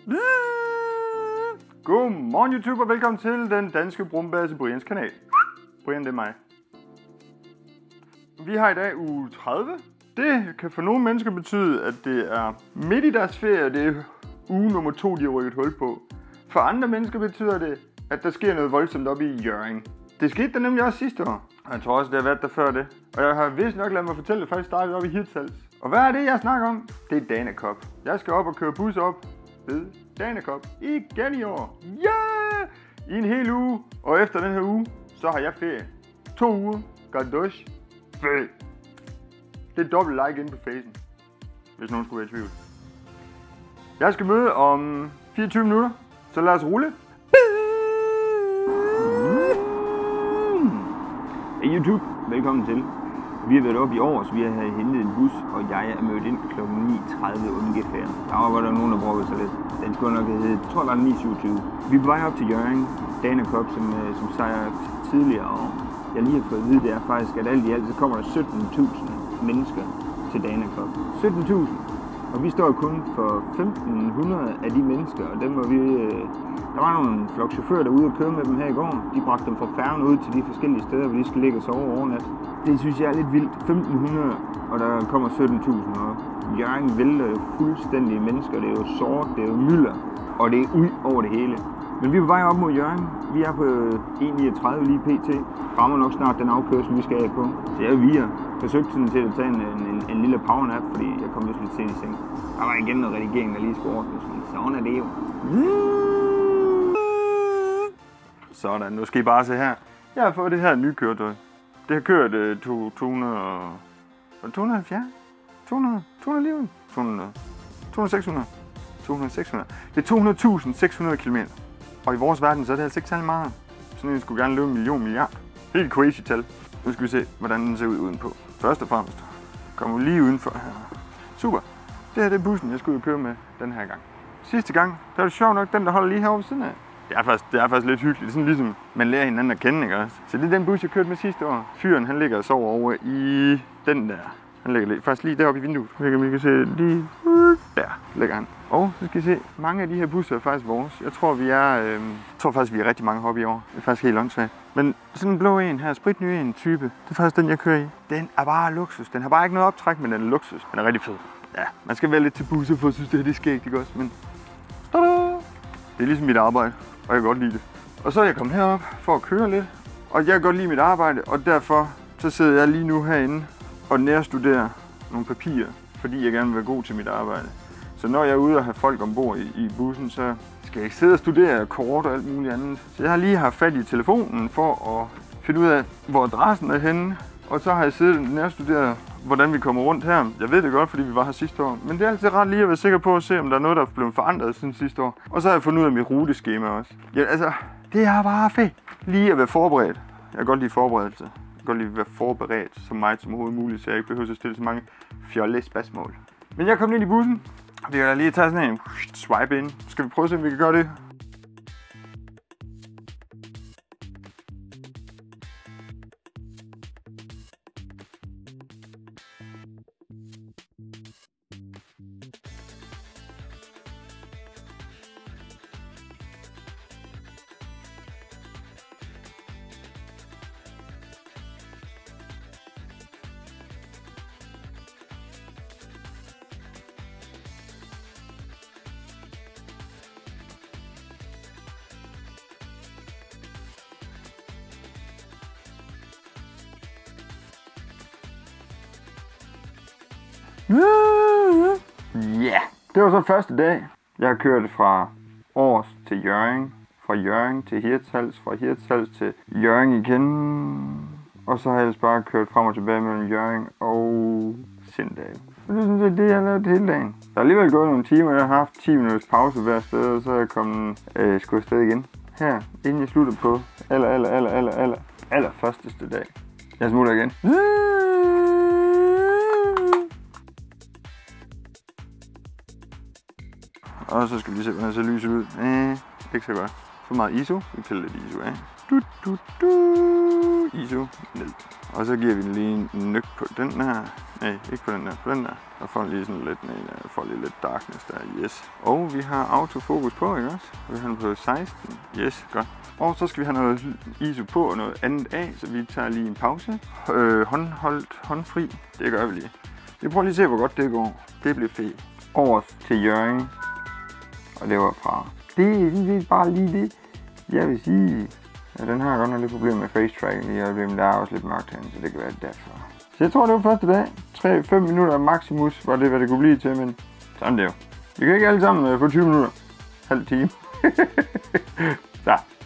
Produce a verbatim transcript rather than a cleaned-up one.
Godmorgen YouTube og velkommen til den danske brumbase Brians kanal. Brian, det er mig. Vi har i dag uge tredive. Det kan for nogle mennesker betyde, at det er midt i deres ferie, det er uge nummer to, de har rykket hul på. For andre mennesker betyder det, at der sker noget voldsomt oppe i Hjørring. Det skete der nemlig også sidste år, og jeg tror også, det har været der før det. Og jeg har vist nok ladet mig fortælle, at det faktisk startede oppe i Hirtshals. Og hvad er det, jeg snakker om? Det er Dana Cup. Jeg skal op og køre bus op ved Dana Cup igen i år. Yeah! I en hel uge, og efter den her uge, så har jeg ferie. To uger, gardosh, ferie. Det er dobbelt like inde på facen, hvis nogen skulle være i tvivl. Jeg skal møde om fireogtyve minutter, så lad os rulle. Hey YouTube, velkommen til. Vi har været oppe i år, så vi har hentet en bus, og jeg er mødt ind klokken ni tredive ungefær. Der var godt nogen, der brugte sig lidt. Den skulle nok hedde, jeg tror det var ni syvogtyve. Vi er på vej op til Hjørring, Dana Cup, som, som sejrer tidligere år. Jeg lige har fået at vide, det er faktisk, at alt i alt så kommer der sytten tusind mennesker til Dana Cup. sytten tusind! Og vi står kun for femten hundrede af de mennesker, og dem var vi... Der var nogle flok chauffører derude og køre med dem her i går. De bragte dem fra færgen ud til de forskellige steder, hvor de skal ligge og sove overnat. Det synes jeg er lidt vildt. femten hundrede, og der kommer sytten tusind. Og Hjørring vælter jo fuldstændige mennesker. Det er jo sort, det er jo mylder, og det er ud over det hele. Men vi er på vej op mod Hjørring. Vi er på en niogtredive lige pt. Rammer nok snart den afkørsel, vi skal have på. Så jeg vi har forsøgt sådan til at tage en, en, en lille powernap, fordi jeg kom vist lidt sent i seng. Der var igen noget redigering, der lige skulle ordnes, men sådan er det jo. Sådan, nu skal I bare se her. Jeg har fået det her nye køretøj. Det har kørt uh, to hundrede og halvfjerds? to hundrede? to hundrede lige to hundrede? to hundrede seks hundrede? to hundrede seks hundrede? Det er to hundrede tusind seks hundrede kilometer. Og i vores verden, så er det altså ikke særlig meget. Sådan en skulle gerne løbe en million milliard. Helt crazy tal. Nu skal vi se, hvordan den ser ud udenpå. Først og fremmest kommer vi lige udenfor her. Super. Det her det er bussen, jeg skulle køre med den her gang. Sidste gang, der var det sjovt nok den, der holder lige herovre ved siden af. Det er, faktisk, det er faktisk lidt hyggeligt. Det er sådan ligesom, man lærer hinanden at kende, ikke også? Så det er den bus, jeg kørte med sidste år. Fyren, han ligger og sover over i den der. Han ligger faktisk lige deroppe i vinduet. Jeg kan se lige der ligger han. Og så skal I se, mange af de her busser er faktisk vores. Jeg tror, vi er, øh, jeg tror faktisk, vi er rigtig mange hoppe i år. Det er faktisk helt åndssvagt. Men sådan en blå en her, spritny en type, det er faktisk den, jeg kører i. Den er bare luksus. Den har bare ikke noget optræk, men den er luksus. Den er rigtig fed. Ja, man skal være lidt til busser for at synes, det her det er skægt, ikke også? Men det er ligesom mit arbejde, og jeg kan godt lide det. Og så er jeg kommet herop for at køre lidt, og jeg kan godt lide mit arbejde, og derfor så sidder jeg lige nu herinde og nærstuderer nogle papirer, fordi jeg gerne vil være god til mit arbejde. Så når jeg er ude og have folk ombord i, i bussen, så skal jeg ikke sidde og studere kort og alt muligt andet. Så jeg har lige haft fat i telefonen for at finde ud af, hvor adressen er henne, og så har jeg siddet og nærstuderet, hvordan vi kommer rundt her. Jeg ved det godt, fordi vi var her sidste år. Men det er altid ret lige at være sikker på at se, om der er noget, der er blevet forandret siden sidste år. Og så har jeg fundet ud af mit ruteskema også. Ja, altså, det er bare fedt. Lige at være forberedt. Jeg kan godt lide forberedelse. Jeg kan godt lide at være forberedt så meget som overhovedet muligt, så jeg ikke behøver at stille så mange fjolle spørgsmål. Men jeg er kommet ind i bussen. Vi kan da lige tage sådan en swipe ind. Skal vi prøve at se, om vi kan gøre det? Ja, yeah. Det var så første dag. Jeg har kørt fra Aars til Hjørring, fra Hjørring til Hirtshals, fra Hirtshals til Hjørring igen. Og så har jeg ellers bare kørt frem og tilbage mellem Hjørring og Sindal. Og det er sådan set det, jeg har lavet hele dagen. Der er alligevel gået nogle timer, jeg har haft ti minutters pause hver sted, og så er jeg kommet øh, sgu afsted igen. Her, inden jeg slutter på aller, aller, aller, aller, aller, aller førsteste dag. Jeg smutter igen. Og så skal vi lige se, hvordan det ser lyset ud. Eh, ikke så godt. For meget I S O. Vi piller lidt I S O af. Du, du, du. I S O ned. Og så giver vi den lige en nøk på den her. Nej, ikke på den der. På den der. Der får lige sådan lidt, nej, der får lige lidt darkness der. Yes. Og vi har autofokus på, ikke også? Vi har den på seksten. Yes, godt. Og så skal vi have noget I S O på og noget andet af, så vi tager lige en pause. Øh, håndholdt, håndfri. Det gør vi lige. Vi prøver lige at se, hvor godt det går. Det bliver fedt. Over til Jørgen. Og det var fra. Det er sådan set bare lige det, jeg vil sige. Ja, den har godt nok lidt problemer med face tracking lige, men der er også lidt mørkt herinde, så det kan være derfor. Så jeg tror, det var første dag. tre til fem minutter maximus var det, hvad det kunne blive til, men sådan det jo. Vi kan ikke alle sammen få tyve minutter. Halv time. Så.